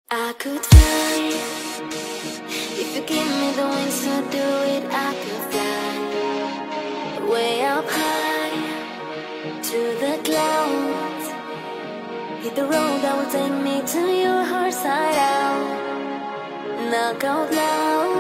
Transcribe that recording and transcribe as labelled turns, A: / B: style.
A: I could fly if you give me the wings to do it. I could fly way up high to the clouds. Hit the road that will take me to your heart side out. Knock out loud.